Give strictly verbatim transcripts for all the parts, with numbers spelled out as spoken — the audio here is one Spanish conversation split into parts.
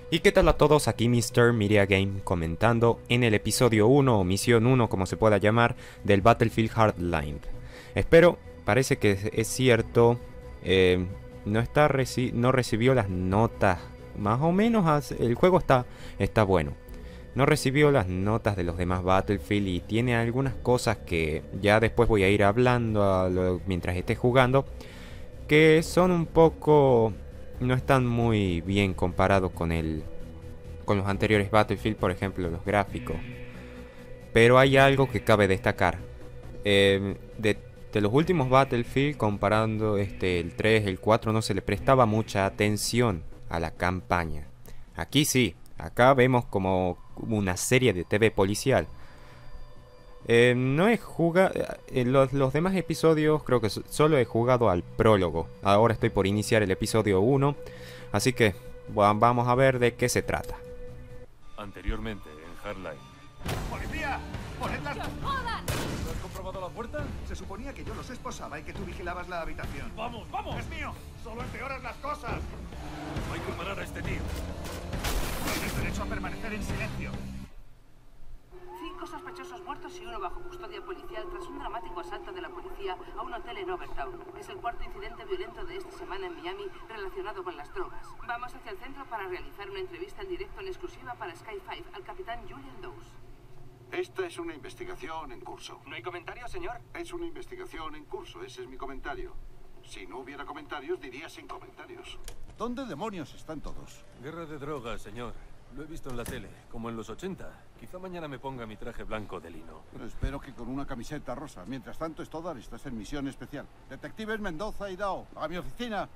¿Y qué tal a todos? Aquí míster Media Game comentando en el episodio uno o misión uno, como se pueda llamar, del Battlefield Hardline. Espero, parece que es cierto, eh, no, está reci no recibió las notas, más o menos el juego está, está bueno. No recibió las notas de los demás Battlefield y tiene algunas cosas que ya después voy a ir hablando a lo, mientras esté jugando, que son un poco... no están muy bien comparados con el con los anteriores Battlefield, por ejemplo, los gráficos. Pero hay algo que cabe destacar. Eh, de, de los últimos Battlefield, comparando este, el tres, el cuatro, no se le prestaba mucha atención a la campaña. Aquí sí, acá vemos como una serie de T V policial. Eh, no he jugado... Eh, los, los demás episodios creo que solo he jugado al prólogo. Ahora estoy por iniciar el episodio uno. Así que bueno, vamos a ver de qué se trata. Anteriormente en Hardline. ¡Policía! ¡Poned las... ¡Jodan! ¿No has comprobado la puerta? Se suponía que yo los esposaba y que tú vigilabas la habitación. ¡Vamos, vamos! ¡Es mío! ¡Solo empeoras las cosas! Hay que parar a este tío. Tienes derecho a permanecer en silencio. Cinco sospechosos muertos y uno bajo custodia policial tras un dramático asalto de la policía a un hotel en Overtown. Es el cuarto incidente violento de esta semana en Miami relacionado con las drogas. Vamos hacia el centro para realizar una entrevista en directo en exclusiva para Sky cinco al capitán Julian Dawes. Esta es una investigación en curso. ¿No hay comentarios, señor? Es una investigación en curso, ese es mi comentario. Si no hubiera comentarios, diría sin comentarios. ¿Dónde demonios están todos? Guerra de drogas, señor. Lo he visto en la tele, como en los ochenta. Quizá mañana me ponga mi traje blanco de lino. Espero que con una camiseta rosa. Mientras tanto, Stoddard, estás en misión especial. Detectives Mendoza y Dao, a mi oficina.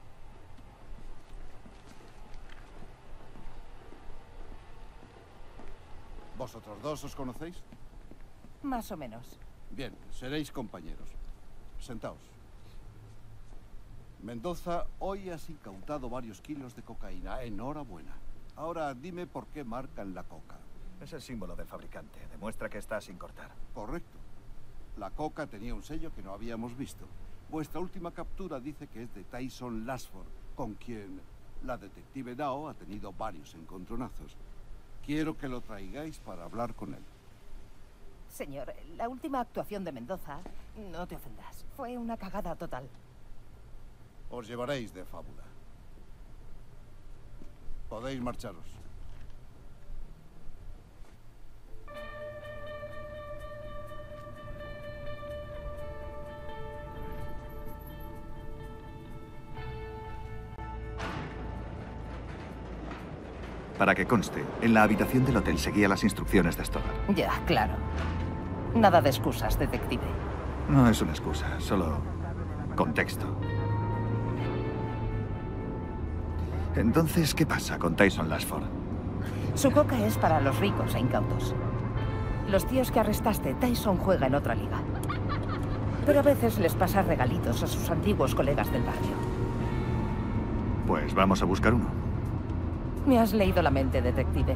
¿Vosotros dos os conocéis? Más o menos. Bien, seréis compañeros. Sentaos. Mendoza, hoy has incautado varios kilos de cocaína. Enhorabuena. Ahora dime por qué marcan la coca. Es el símbolo del fabricante. Demuestra que está sin cortar. Correcto. La coca tenía un sello que no habíamos visto. Vuestra última captura dice que es de Tyson Lasford, con quien la detective Dao ha tenido varios encontronazos. Quiero que lo traigáis para hablar con él. Señor, la última actuación de Mendoza, no te ofendas, fue una cagada total. Os llevaréis de fábula. Podéis marcharos. Para que conste, en la habitación del hotel seguía las instrucciones de Stoddard. Ya, claro. Nada de excusas, detective. No es una excusa, solo contexto. Entonces, ¿qué pasa con Tyson Lasford? Su coca es para los ricos e incautos. Los tíos que arrestaste, Tyson juega en otra liga. Pero a veces les pasa regalitos a sus antiguos colegas del barrio. Pues vamos a buscar uno. Me has leído la mente, detective.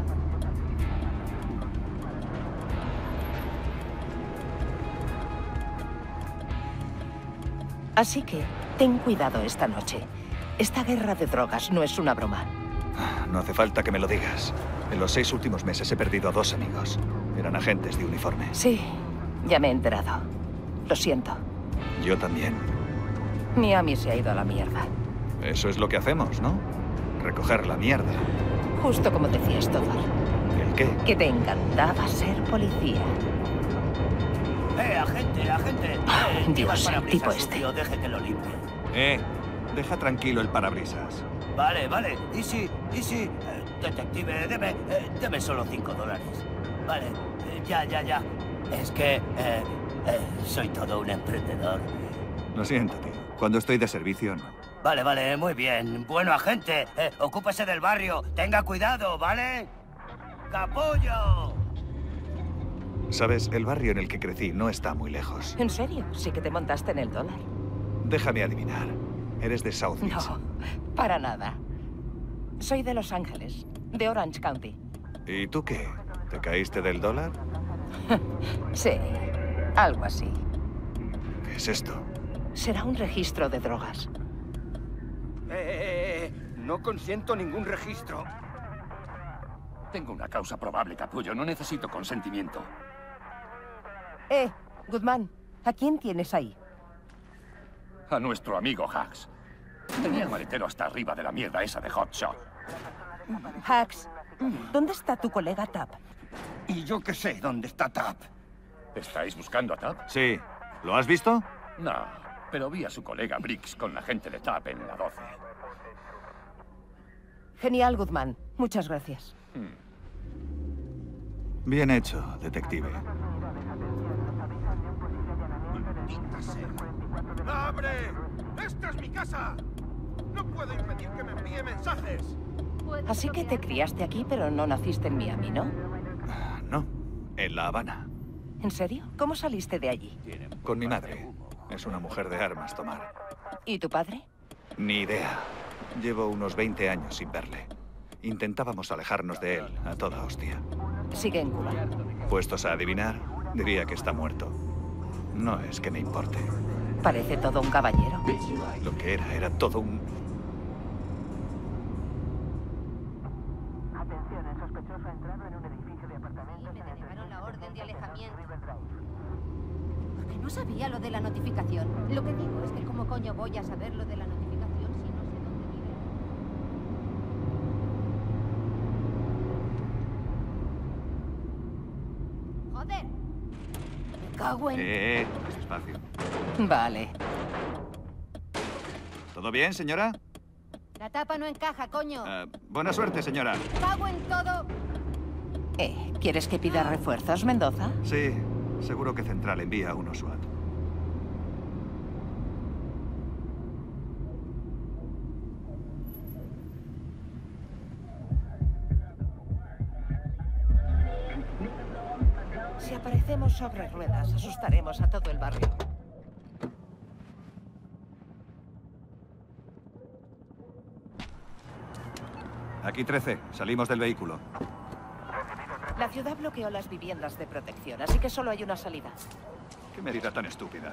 Así que, ten cuidado esta noche. Esta guerra de drogas no es una broma. No hace falta que me lo digas. En los seis últimos meses he perdido a dos amigos. Eran agentes de uniforme. Sí, ya me he enterado. Lo siento. Yo también. Miami se ha ido a la mierda. Eso es lo que hacemos, ¿no? Recoger la mierda. Justo como decías, Stoddard. ¿El qué? Que te encantaba ser policía. ¡Eh, agente, agente! Ah, Eh, Dios, lleva el el parabrisas tipo este. sucio, deje que lo limpie. Eh, deja tranquilo el parabrisas. Vale, vale. Easy, easy. Eh, detective, deme, eh, deme solo cinco dólares. Vale, eh, ya, ya, ya. Es que, eh, eh, soy todo un emprendedor. Lo siento, tío. Cuando estoy de servicio, no. Vale, vale, muy bien. Bueno, agente, eh, ocúpese del barrio. Tenga cuidado, ¿vale? ¡Capullo! Sabes, el barrio en el que crecí no está muy lejos. ¿En serio? ¿Sí que te montaste en el dólar? Déjame adivinar. Eres de South Beach. No, para nada. Soy de Los Ángeles, de Orange County. ¿Y tú qué? ¿Te caíste del dólar? Sí, algo así. ¿Qué es esto? Será un registro de drogas. Eh, eh, eh, no consiento ningún registro. Tengo una causa probable, capullo. No necesito consentimiento. Eh, Goodman, ¿a quién tienes ahí? A nuestro amigo Hax. Tenía el maletero hasta arriba de la mierda esa de Hotshot. Hax, ¿dónde está tu colega Tap? Y yo qué sé dónde está Tap. ¿Estáis buscando a Tap? Sí. ¿Lo has visto? No, pero vi a su colega Briggs con la gente de Tap en la doce. Genial, Goodman. Muchas gracias. Bien hecho, detective. ¡Abre! ¡Esta es mi casa! No puedo impedir que me envíe mensajes. Así que te criaste aquí, pero no naciste en Miami, ¿no? No, en La Habana. ¿En serio? ¿Cómo saliste de allí? Con mi madre. Es una mujer de armas, tomar. ¿Y tu padre? Ni idea. Llevo unos veinte años sin verle. Intentábamos alejarnos de él a toda hostia. Sigue en Cuba. Puestos a adivinar, diría que está muerto. No es que me importe. Parece todo un caballero. Lo que era, era todo un... Atención, el sospechoso ha entrado en un edificio de apartamentos. Me denegaron la orden de alejamiento. Porque no sabía lo de la notificación. Lo que digo es que cómo coño voy a saber lo de la notificación si no sé dónde vive. ¡Joder! Me cago en... Eh, eh, despacio. Vale. ¿Todo bien, señora? La tapa no encaja, coño. Uh, buena suerte, señora. ¡Cago en todo! Eh, ¿quieres que pida refuerzos, Mendoza? Sí, seguro que Central envía uno SWAT. Si aparecemos sobre ruedas, asustaremos a todo el barrio. Aquí trece. Salimos del vehículo. La ciudad bloqueó las viviendas de protección, así que solo hay una salida. Qué medida tan estúpida.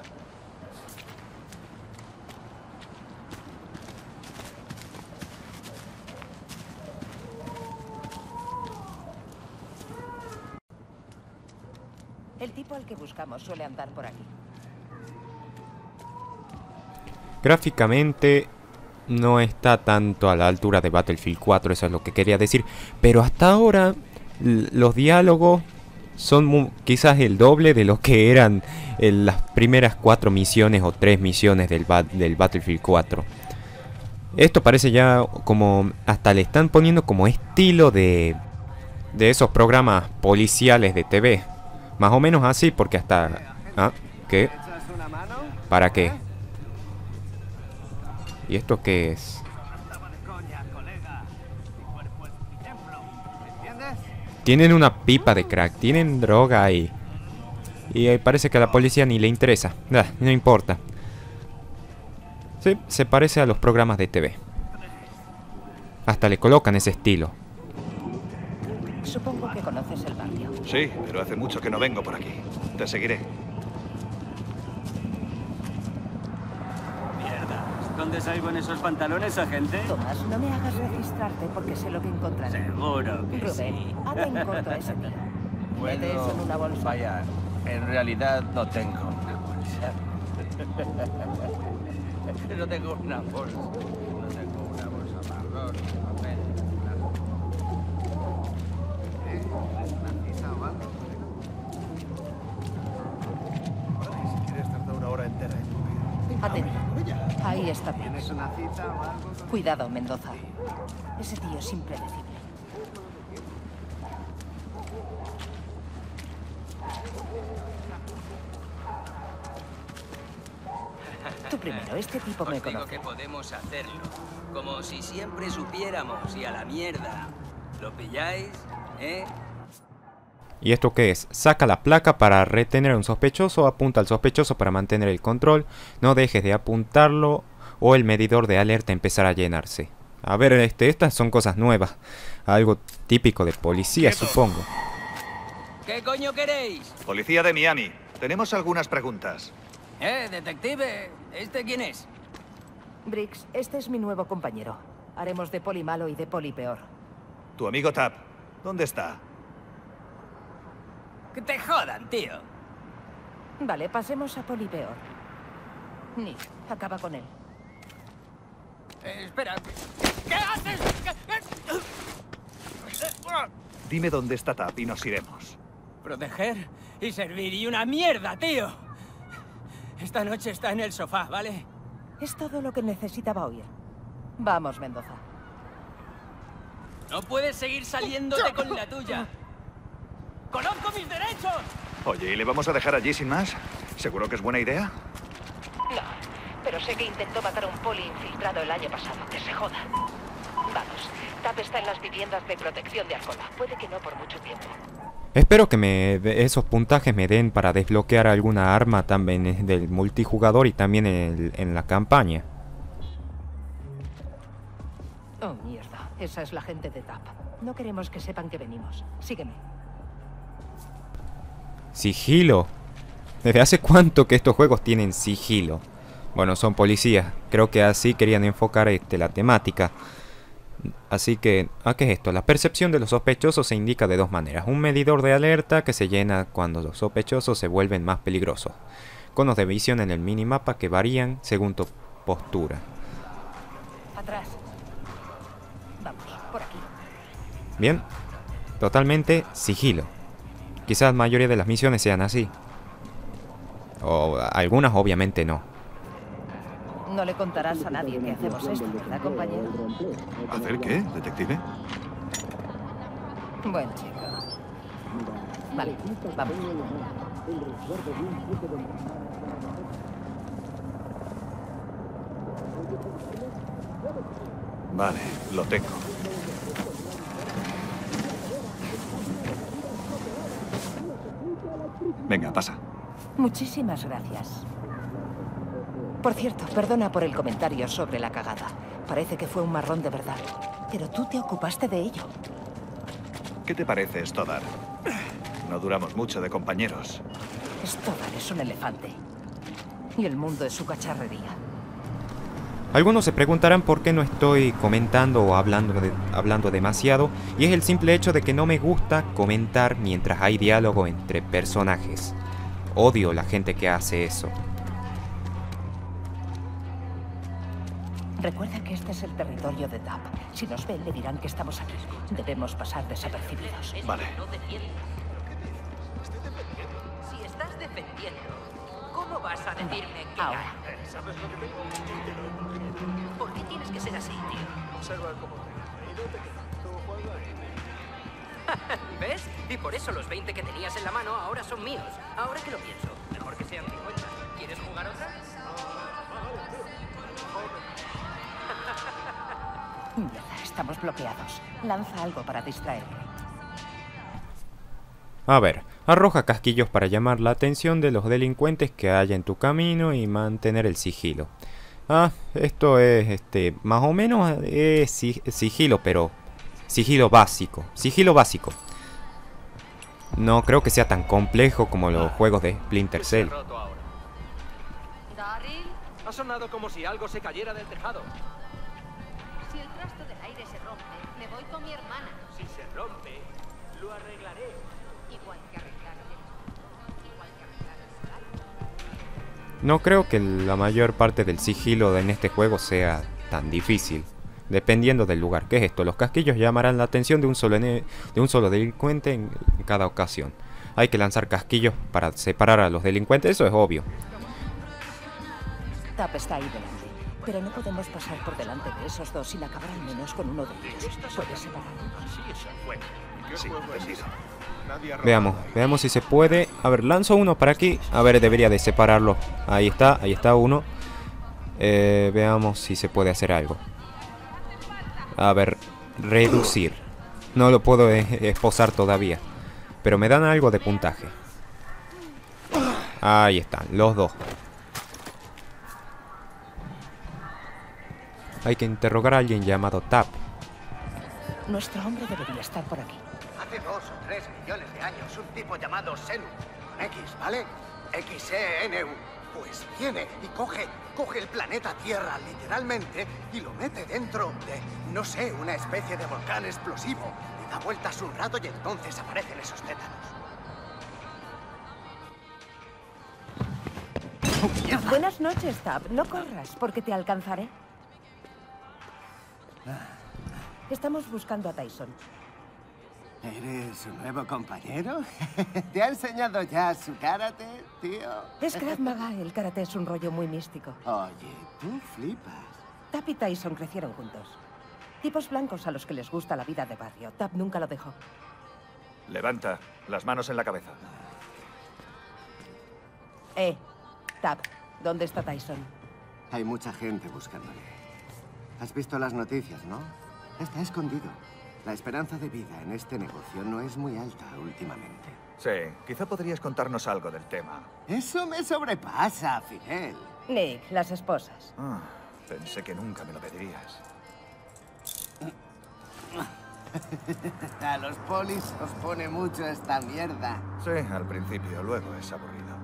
El tipo al que buscamos suele andar por aquí. Gráficamente no está tanto a la altura de Battlefield cuatro, eso es lo que quería decir. Pero hasta ahora los diálogos son quizás el doble de lo que eran en las primeras cuatro misiones o tres misiones del, ba del Battlefield cuatro. Esto parece ya como... hasta le están poniendo como estilo de... de esos programas policiales de T V. Más o menos así, porque hasta... ¿Ah? ¿Qué? ¿Para qué? ¿Y esto qué es? Tienen una pipa de crack, tienen droga ahí. Y eh, parece que a la policía ni le interesa. Ah, no importa. Sí, se parece a los programas de T V. Hasta le colocan ese estilo. Supongo que conoces el barrio. Sí, pero hace mucho que no vengo por aquí. Te seguiré. Mierda. ¿Dónde salgo en esos pantalones, agente? Tomás, no me hagas registrarte porque sé lo que encontraré. Seguro que Rubén, sí. hazle en corto a ese tío. Mete eso en una bolsa. Vaya, en realidad no tengo una bolsa. No tengo una bolsa. No tengo una bolsa marrón, papel. Si quieres tardar una hora entera en comer. Atento. Ahí está bien. ¿Tienes una cita o algo? Cuidado, Mendoza. Ese tío es impredecible. Tú primero, este tipo me Os digo conoce. que podemos hacerlo. Como si siempre supiéramos y a la mierda. ¿Lo pilláis? ¿Eh? ¿Y esto qué es? Saca la placa para retener a un sospechoso, apunta al sospechoso para mantener el control, no dejes de apuntarlo o el medidor de alerta empezará a llenarse. A ver, este, estas son cosas nuevas, algo típico de policía, supongo. ¿Qué coño queréis? Policía de Miami. Tenemos algunas preguntas. Eh, detective, ¿este quién es? Briggs, este es mi nuevo compañero. Haremos de poli malo y de poli peor. Tu amigo Tap. ¿Dónde está? Que te jodan, tío. Vale, pasemos a Polipeor. Nick, acaba con él. Eh, espera. ¿Qué haces? Dime dónde está Tap y nos iremos. Proteger y servir y una mierda, tío. Esta noche está en el sofá, ¿vale? Es todo lo que necesitaba oír. Vamos, Mendoza. No puedes seguir saliéndote con la tuya. ¡Conozco mis derechos! Oye, ¿y le vamos a dejar allí sin más? ¿Seguro que es buena idea? No, pero sé que intentó matar a un poli infiltrado el año pasado. Que se joda. Vamos, Tap está en las viviendas de protección de Arcola. Puede que no por mucho tiempo. Espero que me esos puntajes me den para desbloquear alguna arma también del multijugador y también en, el, en la campaña. Oh, mierda. Esa es la gente de Tap. No queremos que sepan que venimos. Sígueme. Sigilo. ¿Desde hace cuánto que estos juegos tienen sigilo? Bueno, son policías. Creo que así querían enfocar este, la temática. Así que, ¿a qué es esto? La percepción de los sospechosos se indica de dos maneras. Un medidor de alerta que se llena cuando los sospechosos se vuelven más peligrosos. Conos de visión en el minimapa que varían según tu postura. Atrás. Vamos, por aquí. Bien. Totalmente sigilo. Quizás la mayoría de las misiones sean así. O algunas obviamente no. No le contarás a nadie que hacemos esto, ¿verdad, compañero? ¿Hacer qué, detective? Buen chico. Vale, vamos. Vale, lo tengo. Venga, pasa. Muchísimas gracias. Por cierto, perdona por el comentario sobre la cagada. Parece que fue un marrón de verdad. Pero tú te ocupaste de ello. ¿Qué te parece, Stoddard? No duramos mucho de compañeros. Stoddard es un elefante. Y el mundo es su cacharrería. Algunos se preguntarán por qué no estoy comentando o hablando, de, hablando demasiado. Y es el simple hecho de que no me gusta comentar mientras hay diálogo entre personajes. Odio la gente que hace eso. Recuerda que este es el territorio de Tap. Si nos ven, le dirán que estamos aquí. Debemos pasar desapercibidos. Vale. Si estás defendiendo, ¿cómo vas a decirme que Ahora. ¿Sabes lo que tengo? ¿Por qué tienes que ser así, tío? Observa cómo te y no te quedas. Tú juega y... ¿Ves? Y por eso los veinte que tenías en la mano ahora son míos. Ahora que lo pienso, mejor que sean cincuenta. ¿Quieres jugar otra? Mierda, estamos bloqueados. Lanza algo para distraerme. A ver, arroja casquillos para llamar la atención de los delincuentes que haya en tu camino y mantener el sigilo. Ah, esto es, este, más o menos es sigilo, pero sigilo básico. Sigilo básico. No creo que sea tan complejo como los juegos de Splinter Cell. Daryl, Ha sonado como si algo se cayera del tejado. Si el trasto del aire se rompe, me voy con mi hermana. Si se rompe, lo arreglaré. Igual que arreglar el... Igual que arreglar el salario. No creo que la mayor parte del sigilo en este juego sea tan difícil. Dependiendo del lugar. ¿Qué es esto? Los casquillos llamarán la atención de un solo, de un solo delincuente en cada ocasión. Hay que lanzar casquillos para separar a los delincuentes, eso es obvio. Tap está ahí delante. Pero no podemos pasar por delante de esos dos sin acabar al menos con uno de ellos. ¿Puedes separarlos? Sí, eso fue. ¿Qué Sí, juego es entendido. ese? Nadie ha Veamos, robado. veamos si se puede. A ver, lanzo uno para aquí. A ver, debería de separarlo. Ahí está, ahí está uno. Eh, veamos si se puede hacer algo. A ver, reducir. No lo puedo eh, esposar todavía. Pero me dan algo de puntaje. Ahí están, los dos. Hay que interrogar a alguien llamado Tap. Nuestro hombre debería estar por aquí. Hace dos o tres millones de años, un tipo llamado Xenu, con X, ¿vale? X E N U. Pues viene y coge, coge el planeta Tierra, literalmente, y lo mete dentro de, no sé, una especie de volcán explosivo. Le Da vueltas un rato y entonces aparecen esos tétanos. Buenas noches, Tab. No corras, porque te alcanzaré. Estamos buscando a Tyson. ¿Eres su nuevo compañero? ¿Te ha enseñado ya su karate, tío? Es Krav Maga. El karate es un rollo muy místico. Oye, tú flipas. Tab y Tyson crecieron juntos. Tipos blancos a los que les gusta la vida de barrio. Tab nunca lo dejó. Levanta las manos en la cabeza. Eh, Tab, ¿dónde está Tyson? Hay mucha gente buscándole. Has visto las noticias, ¿no? Está escondido. La esperanza de vida en este negocio no es muy alta últimamente. Sí, quizá podrías contarnos algo del tema. Eso me sobrepasa, Fidel. Nick, las esposas. Ah, pensé que nunca me lo pedirías. A los polis os pone mucho esta mierda. Sí, al principio, luego es aburrido.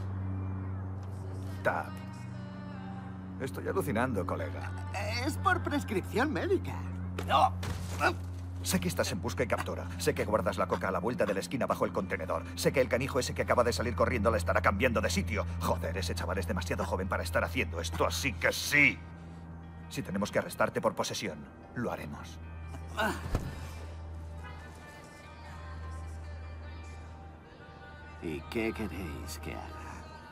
Tab. Estoy alucinando, colega. Es por prescripción médica. ¡No! Sé que estás en busca y captura. Sé que guardas la coca a la vuelta de la esquina bajo el contenedor. Sé que el canijo ese que acaba de salir corriendo la estará cambiando de sitio. Joder, ese chaval es demasiado joven para estar haciendo esto, así que sí. Si tenemos que arrestarte por posesión, lo haremos. ¿Y qué queréis que haga?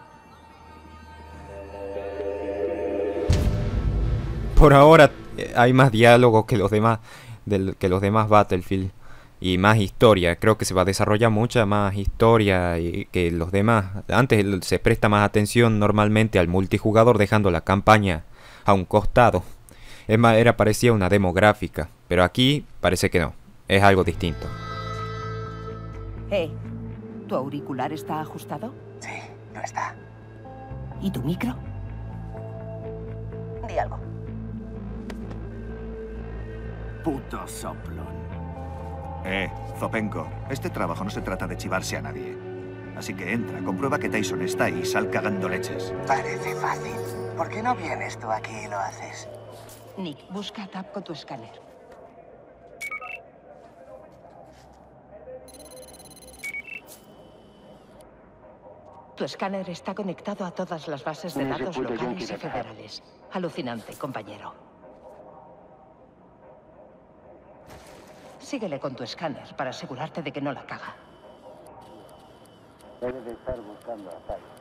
Por ahora eh, hay más diálogo que los demás del, que los demás Battlefield y más historia. Creo que se va a desarrollar mucha más historia y que los demás. Antes se presta más atención normalmente al multijugador, dejando la campaña a un costado. Es más, era parecía una demo gráfica, pero aquí parece que no. Es algo distinto. Eh, ¿tu auricular está ajustado? Sí, no está. ¿Y tu micro? Di algo. Puto soplón. Eh, Zopenko, este trabajo no se trata de chivarse a nadie. Así que entra, comprueba que Tyson está ahí y sal cagando leches. Parece fácil. ¿Por qué no vienes tú aquí y lo haces? Nick, busca a Tab con tu escáner. Tu escáner está conectado a todas las bases de datos locales y federales. Alucinante, compañero. Síguele con tu escáner para asegurarte de que no la caga. Debe de estar buscando a Tyson.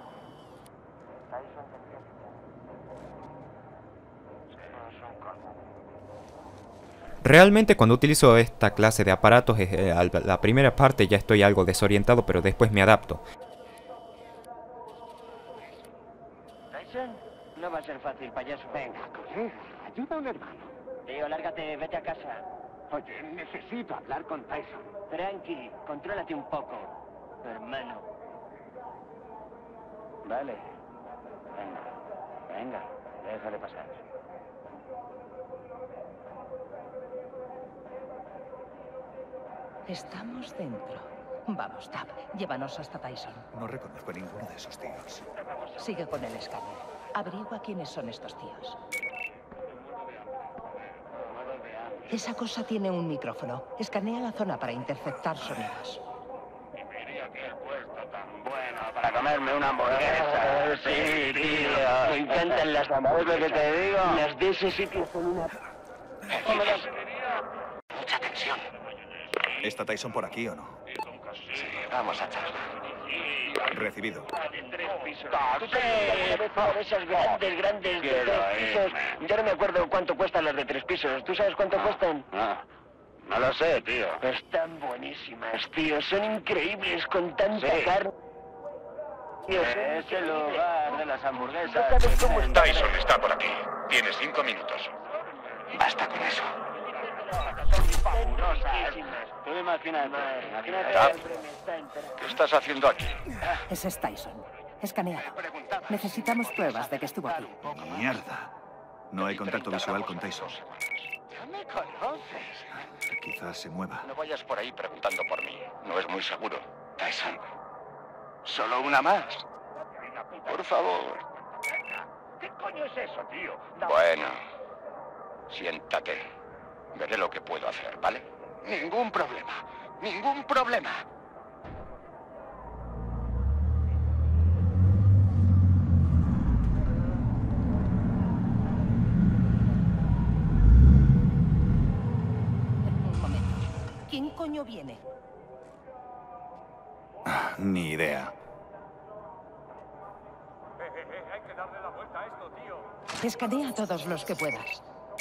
Realmente cuando utilizo esta clase de aparatos, eh, la primera parte ya estoy algo desorientado, pero después me adapto. ¿Tyson? No va a ser fácil, payaso. Venga, colega, ayuda a un hermano. Tío, lárgate, vete a casa. Oye, necesito hablar con Tyson. Tranqui, contrólate un poco, hermano. Vale. Venga, venga, déjale pasar. Estamos dentro. Vamos, Tab, llévanos hasta Tyson. No reconozco a ninguno de esos tíos. Sigue con el escáner. Averigua quiénes son estos tíos. Esa cosa tiene un micrófono. Escanea la zona para interceptar sonidos. Para comerme una hamburguesa. Sí, tío. Me encantan las hamburguesas, que te digo. Las de ese sitio son una... Mucha tensión. ¿Está Tyson por aquí o no? Sí, vamos a echarlo. Recibido. ¿Tú te alguna vez por esas grandes, grandes de tres pisos? Yo no me acuerdo cuánto cuestan las de tres pisos. ¿Tú sabes cuánto cuestan? Ah, no lo sé, tío. Están buenísimas, tío. Son increíbles con tanta Sí. carne. Es el lugar de las hamburguesas. ¿No sabes cómo está? Tyson está por aquí. Tienes cinco minutos. Basta con eso. Tú imagínate, imagínate. Tab, ¿Qué estás haciendo aquí? Ese es Tyson. Escaneado. Necesitamos pruebas de que estuvo aquí. Mierda. No hay contacto visual con Tyson. Ya me conoces. Quizás se mueva. No vayas por ahí preguntando por mí. No es muy seguro. Tyson. ¿Solo una más? Por favor. ¿Qué coño es eso, tío? Bueno, siéntate. Veré lo que puedo hacer, ¿vale? Ningún problema. Ningún problema. Un momento. ¿Quién coño viene? Ni idea. Hay que darle la vuelta a esto, tío. Escanea a todos los que puedas.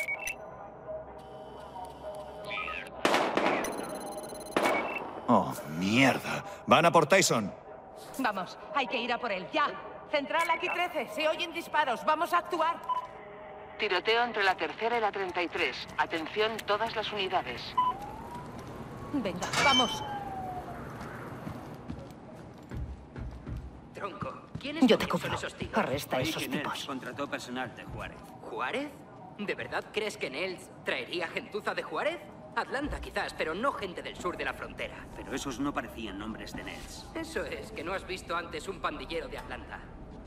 Oh, mierda. Van a por Tyson. Vamos, hay que ir a por él, ya. Central aquí trece, se oyen disparos, vamos a actuar. Tiroteo entre la tercera y la treinta y tres. Atención todas las unidades. Venga, vamos. Tronco, ¿quiénes Yo te coño cubro. son esos tíos? Arresta a Oí esos que Nels tipos. contrató personal de Juárez. ¿Juárez? ¿De verdad crees que Nels traería gentuza de Juárez? Atlanta quizás, pero no gente del sur de la frontera. Pero esos no parecían nombres de Nels. Eso es, que no has visto antes un pandillero de Atlanta.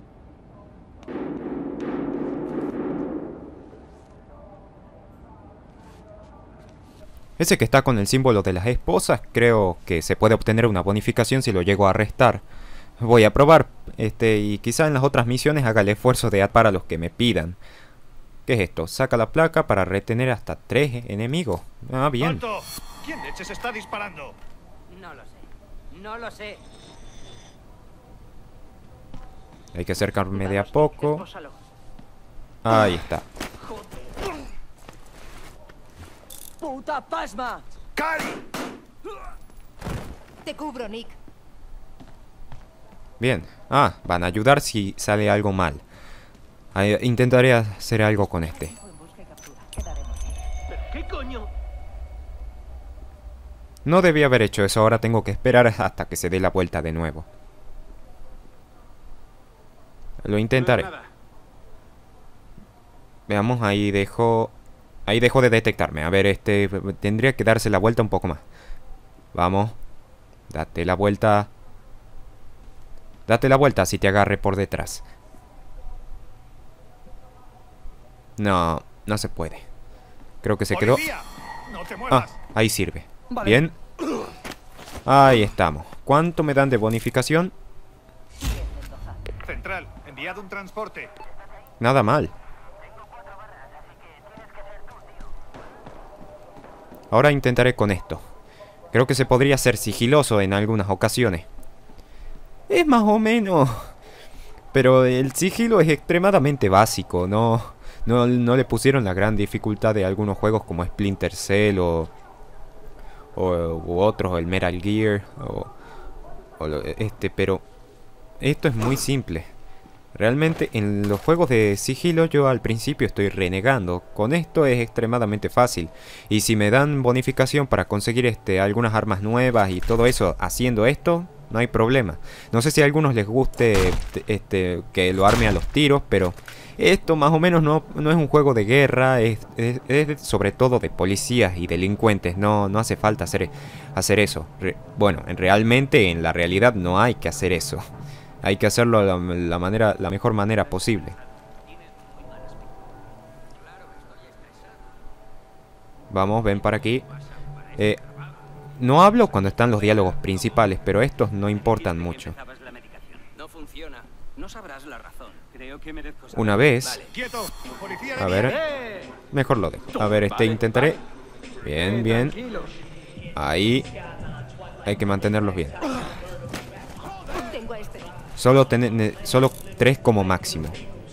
Ese que está con el símbolo de las esposas, creo que se puede obtener una bonificación si lo llego a arrestar. Voy a probar, este, y quizá en las otras misiones haga el esfuerzo de atar a los que me pidan. ¿Qué es esto? Saca la placa para retener hasta tres enemigos. Ah, bien. ¡Alto! ¿Quién leches está disparando? No lo sé. No lo sé. Hay que acercarme de a poco. Ahí está. ¡Puta pasma! ¡Cari! Te cubro, Nick. Bien. Ah, van a ayudar si sale algo mal. Ahí, intentaré hacer algo con este. ¿Qué coño? No debía haber hecho eso, ahora tengo que esperar hasta que se dé la vuelta de nuevo. Lo intentaré. Veamos, ahí dejó... Ahí dejó de detectarme. A ver, este... tendría que darse la vuelta un poco más. Vamos. Date la vuelta. Date la vuelta si te agarre por detrás. No, no se puede. Creo que se quedó... ¡No te Ah, muevas! ahí sirve. Vale. Bien. Ahí estamos. ¿Cuánto me dan de bonificación? Central, enviado un transporte. Nada mal. Ahora intentaré con esto. Creo que se podría ser sigiloso en algunas ocasiones. Es más o menos... Pero el sigilo es extremadamente básico. No, no, no le pusieron la gran dificultad de algunos juegos como Splinter Cell o... O u otros, el Metal Gear o, o lo, este, pero esto es muy simple. Realmente en los juegos de sigilo yo al principio estoy renegando. Con esto es extremadamente fácil. Y si me dan bonificación para conseguir este algunas armas nuevas y todo eso haciendo esto, no hay problema. No sé si a algunos les guste este, que lo arme a los tiros, pero esto más o menos no, no es un juego de guerra, es, es, es sobre todo de policías y delincuentes. No, no hace falta hacer, hacer eso. Re, bueno, realmente en la realidad no hay que hacer eso. Hay que hacerlo la, la, manera, la mejor manera posible. Vamos, ven para aquí. Eh, no hablo cuando están los diálogos principales, pero estos no importan mucho. No funciona. No sabrás la razón. Creo que merezco saber. Una vez... ¡Quieto! ¡Policía de A ver... Mejor lo dejo. A ver, este intentaré... Bien, bien. Ahí... Hay que mantenerlos bien. Tengo a este. Solo, ten, solo tres como máximo.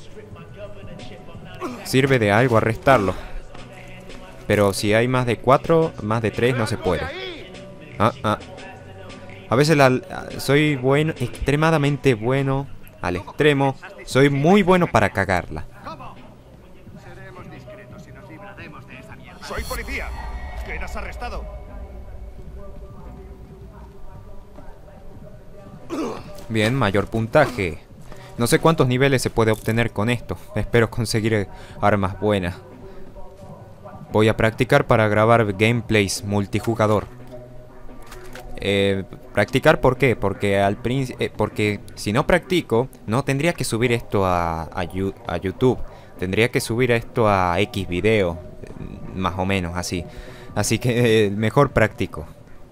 Sirve de algo arrestarlo. Pero si hay más de cuatro, más de tres no se puede. Ah, ah. A veces la, soy bueno, extremadamente bueno al extremo. Soy muy bueno para cagarla. Seremos discretos y nos libraremos de esa mierda. ¡Soy policía! ¡Quedas arrestado! Bien, mayor puntaje. No sé cuántos niveles se puede obtener con esto. Espero conseguir armas buenas. Voy a practicar para grabar gameplays multijugador. Eh, ¿Practicar por qué? Porque al eh, porque si no practico, no tendría que subir esto a, a, a YouTube. Tendría que subir esto a X video, más o menos así. Así que eh, mejor practico.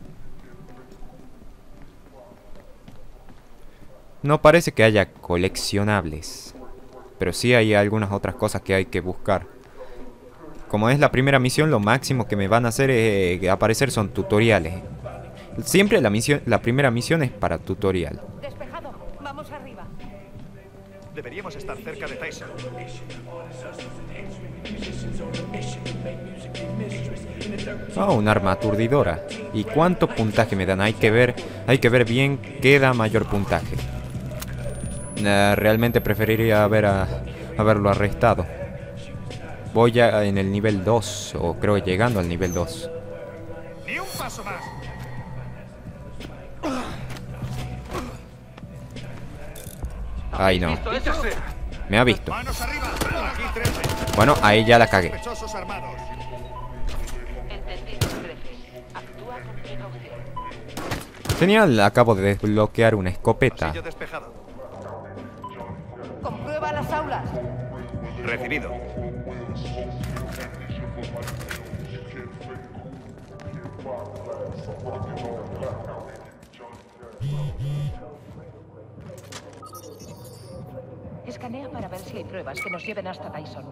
No parece que haya coleccionables, pero sí hay algunas otras cosas que hay que buscar. Como es la primera misión, lo máximo que me van a hacer eh, aparecer son tutoriales. Siempre la misión, la primera misión es para tutorial. Despejado, vamos arriba. Deberíamos estar cerca de Tyson. Oh, un arma aturdidora. ¿Y cuánto puntaje me dan? Hay que ver, hay que ver bien qué da mayor puntaje. Uh, realmente preferiría haber a, haberlo arrestado. Voy ya en el nivel dos, o creo llegando al nivel dos. Ni un paso más. Ay, no. Me ha visto. Bueno, ahí ya la cagué. Genial, acabo de desbloquear una escopeta. Comprueba las aulas. Recibido. Escanea para ver si hay pruebas que nos lleven hasta Tyson.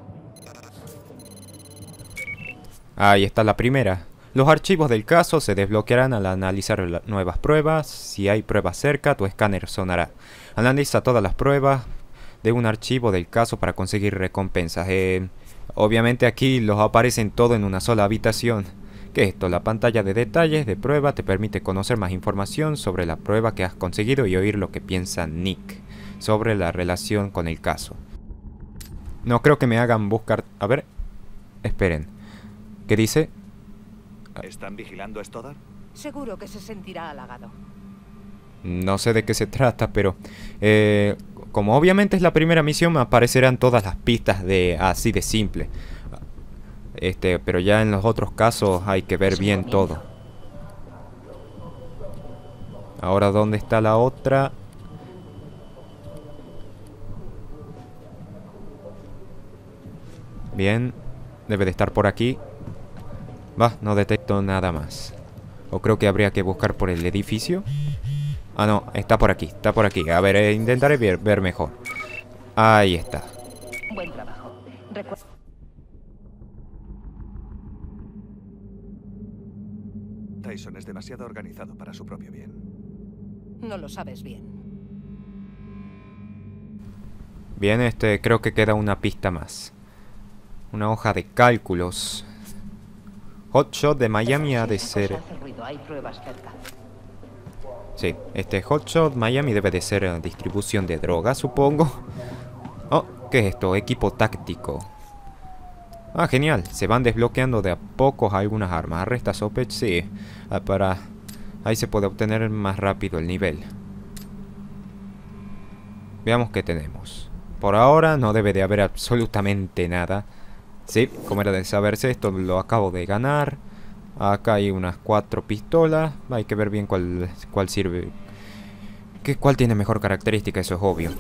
Ahí está la primera. Los archivos del caso se desbloquearán al analizar nuevas pruebas. Si hay pruebas cerca, tu escáner sonará. Analiza todas las pruebas de un archivo del caso para conseguir recompensas. Eh, obviamente aquí los aparecen todo en una sola habitación. ¿Qué es esto? La pantalla de detalles de prueba te permite conocer más información sobre la prueba que has conseguido y oír lo que piensa Nick sobre la relación con el caso. No creo que me hagan buscar... A ver... Esperen. ¿Qué dice? ¿Están vigilando a Stoddard? Seguro que se sentirá halagado. No sé de qué se trata, pero... Eh, como obviamente es la primera misión, me aparecerán todas las pistas de así de simple. Este, pero ya en los otros casos hay que ver bien todo. Ahora, ¿dónde está la otra? Bien, debe de estar por aquí. Va, no detecto nada más. O creo que habría que buscar por el edificio. Ah, no, está por aquí, está por aquí. A ver, eh, intentaré ver, ver mejor. Ahí está. Buen trabajo. Recuerda... Tyson es demasiado organizado para su propio bien. No lo sabes bien. Bien, este, creo que queda una pista más. Una hoja de cálculos. Hotshot de Miami ha de ser... Hay pruebas cerca. Sí, este Hotshot Miami debe de ser uh, distribución de drogas, supongo. Oh, ¿qué es esto? Equipo táctico. Ah, genial. Se van desbloqueando de a pocos algunas armas. Arresta Sopech, sí. Ah, para... Ahí se puede obtener más rápido el nivel. Veamos qué tenemos. Por ahora no debe de haber absolutamente nada. Sí, como era de saberse, esto lo acabo de ganar. Acá hay unas cuatro pistolas. Hay que ver bien cuál, cuál sirve. ¿Qué, cuál tiene mejor característica? Eso es obvio.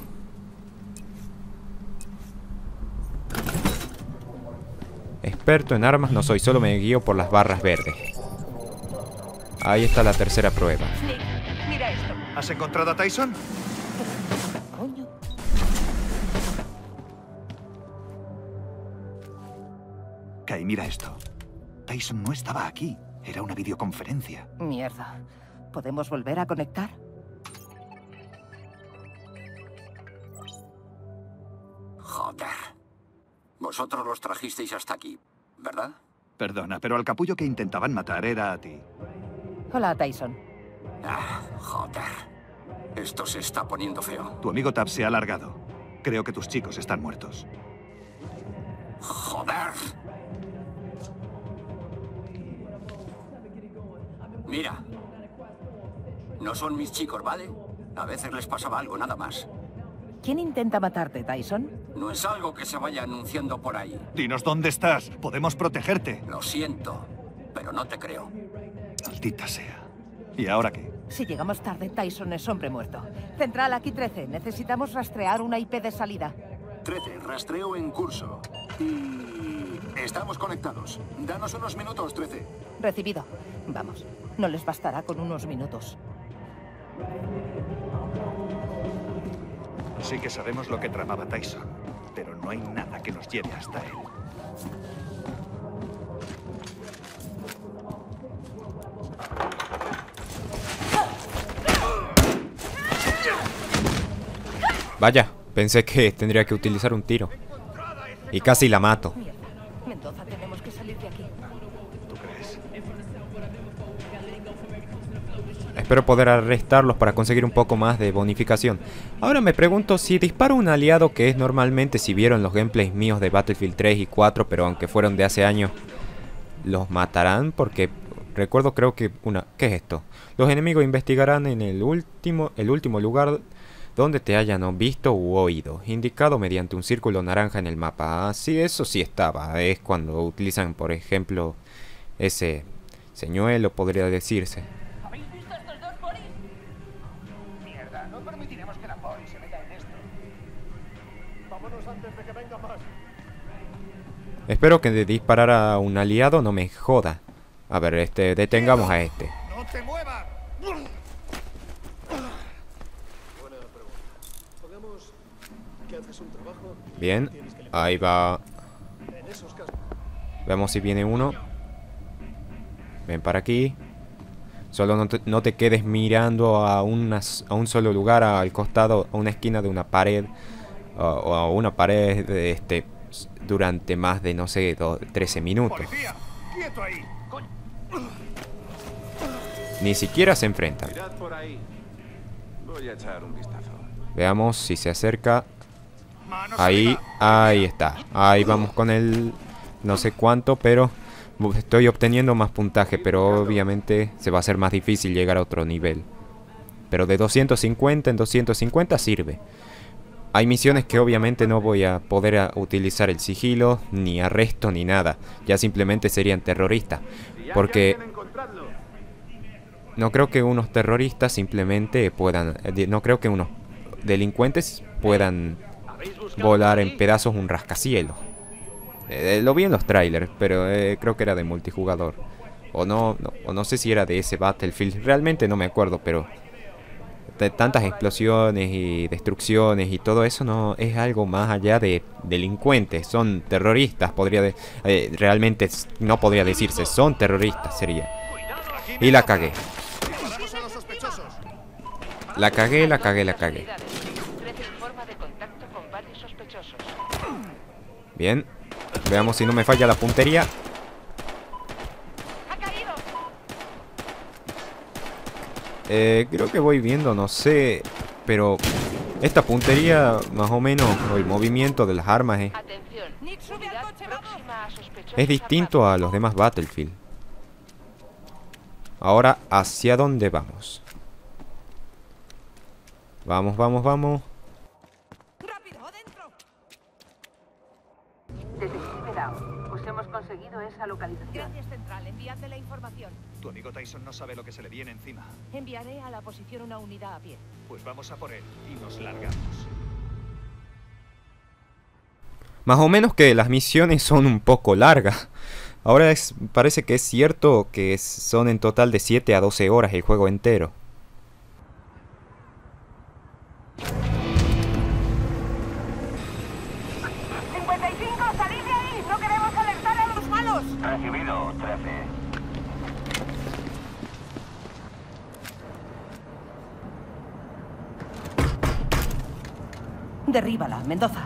Experto en armas no soy, solo me guío por las barras verdes. Ahí está la tercera prueba. Nick, mira esto. ¿Has encontrado a Tyson? Coño. Kai, mira esto. Tyson no estaba aquí. Era una videoconferencia. Mierda. ¿Podemos volver a conectar? Joder. Vosotros los trajisteis hasta aquí, ¿verdad? Perdona, pero al capullo que intentaban matar era a ti. Hola, Tyson. Ah, joder. Esto se está poniendo feo. Tu amigo Tab se ha largado. Creo que tus chicos están muertos. Joder. Mira. No son mis chicos, ¿vale? A veces les pasaba algo, nada más. ¿Quién intenta matarte, Tyson? No es algo que se vaya anunciando por ahí. Dinos dónde estás. Podemos protegerte. Lo siento, pero no te creo. Maldita sea. ¿Y ahora qué? Si llegamos tarde, Tyson es hombre muerto. Central, aquí trece. Necesitamos rastrear una I P de salida. trece, rastreo en curso. Y... Estamos conectados. Danos unos minutos, trece. Recibido. Vamos, no les bastará con unos minutos. Sí que sabemos lo que tramaba Tyson, pero no hay nada que nos lleve hasta él. Vaya, pensé que tendría que utilizar un tiro. Y casi la mato. Mierda. Mendoza, tenemos que salir de aquí. ¿Tú crees? Espero poder arrestarlos para conseguir un poco más de bonificación. Ahora me pregunto si disparo a un aliado, que es normalmente, si vieron los gameplays míos de Battlefield tres y cuatro, pero aunque fueron de hace años, los matarán, porque recuerdo, creo que una... ¿Qué es esto? Los enemigos investigarán en el último, el último lugar donde te hayan visto u oído, indicado mediante un círculo naranja en el mapa. Ah, sí, eso sí estaba. Es cuando utilizan, por ejemplo, ese señuelo, podría decirse. ¿Habéis visto estos dos polis? Mierda, no permitiremos que la poli se meta en esto. Vámonos antes de que venga más. Espero que de disparar a un aliado no me joda. A ver, este, detengamos a este. ¡No te muevas! Bien, ahí va. Veamos si viene uno. Ven para aquí. Solo no te, no te quedes mirando a, una, a un solo lugar, al costado, a una esquina de una pared. O, o a una pared de este durante más de, no sé, do, trece minutos. ¡Policía! ¡Quieto ahí! Ni siquiera se enfrentan. Mirad por ahí. Voy a echar un vistazo. Veamos si se acerca. Ahí, ahí está. Ahí vamos con el no sé cuánto, pero estoy obteniendo más puntaje, pero obviamente se va a hacer más difícil llegar a otro nivel. Pero de doscientos cincuenta en doscientos cincuenta sirve. Hay misiones que obviamente no voy a poder a utilizar el sigilo, ni arresto, ni nada. Ya simplemente serían terroristas. Porque no creo que unos terroristas simplemente puedan... No creo que unos delincuentes puedan volar en pedazos un rascacielos. Eh, lo vi en los trailers, pero eh, creo que era de multijugador. O no, no, o no sé si era de ese Battlefield. Realmente no me acuerdo, pero... de tantas explosiones y destrucciones y todo eso no es algo más allá de delincuentes. Son terroristas, podría de, eh, realmente no podría decirse, son terroristas sería. Y la cagué. La cagué, la cagué, la cagué. Bien, veamos si no me falla la puntería. Eh, creo que voy viendo, no sé, pero esta puntería, más o menos, o el movimiento de las armas es, es distinto a los demás Battlefield. Ahora, ¿hacia dónde vamos? Vamos, vamos, vamos. Detective Down, pues hemos conseguido esa localización. Gracias, Central. Envíate la información. Tu amigo Tyson no sabe lo que se le viene encima. Enviaré a la posición una unidad a pie. Pues vamos a por él y nos largamos. Más o menos que las misiones son un poco largas. Ahora es, parece que es cierto que son en total de siete a doce horas el juego entero. cincuenta y cinco, salid de ahí. No queremos alertar a los malos. Recibido, trece. Derríbala, Mendoza.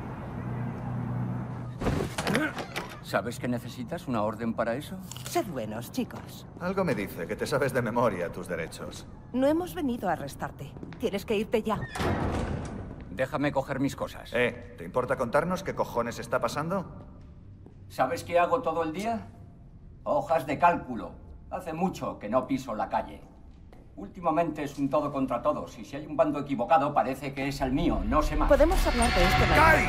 ¿Sabes que necesitas una orden para eso? Sed buenos, chicos. Algo me dice que te sabes de memoria tus derechos. No hemos venido a arrestarte. Tienes que irte ya. Déjame coger mis cosas. Eh, ¿te importa contarnos qué cojones está pasando? ¿Sabes qué hago todo el día? Hojas de cálculo. Hace mucho que no piso la calle. Últimamente es un todo contra todos, y si hay un bando equivocado parece que es el mío, no sé más. Podemos hablar de esto. ¡Cay!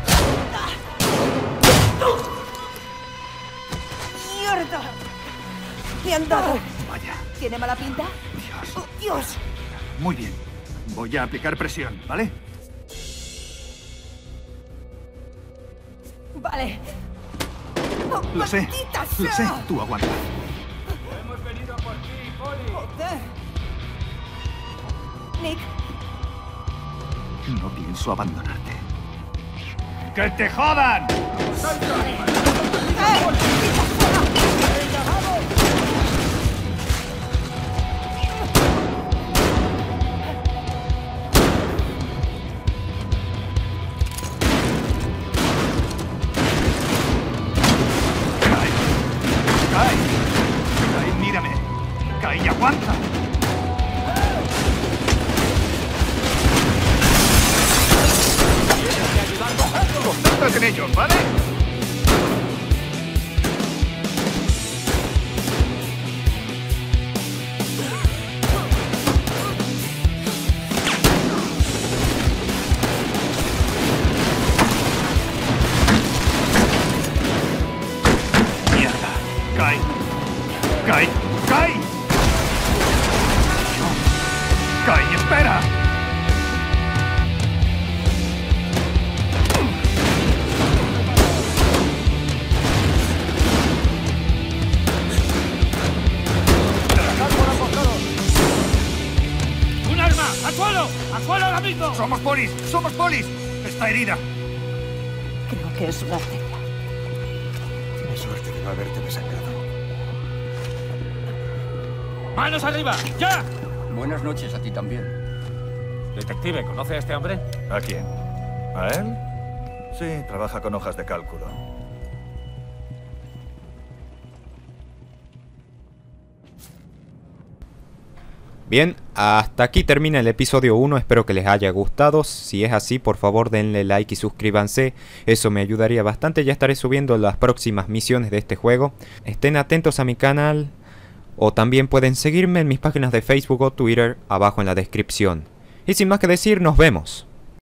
¡Mierda! ¿Qué han dado? Vaya. ¿Tiene mala pinta? Dios. ¡Oh, Dios! Muy bien. Voy a aplicar presión, ¿vale? Vale. ¡No! Lo sé, ¡Maldita lo sé. sea! Tú aguanta. Hemos venido por ti, Polly. Joder. Nick, No pienso abandonarte. ¡Que te jodan! ¡Kai! ¡Kai, mírame! ¡Kai, aguanta! ¡Concéntrate en ellos, ¿vale? Mierda. Kai. Kai. Kai. Kai, espera. ¡Un arma! ¡Al suelo! ¡Al suelo ahora mismo! ¡Somos polis! ¡Somos polis! Está herida. creo que es una arteria. Tienes suerte de no haberte desangrado. ¡Manos arriba! ¡Ya! Buenas noches a ti también. Detective, ¿conoce a este hombre? ¿A quién? ¿A él? Sí, trabaja con hojas de cálculo. Bien, hasta aquí termina el episodio uno, espero que les haya gustado. Si es así, por favor denle like y suscríbanse, eso me ayudaría bastante. Ya estaré subiendo las próximas misiones de este juego. Estén atentos a mi canal, o también pueden seguirme en mis páginas de Facebook o Twitter abajo en la descripción. Y sin más que decir, nos vemos.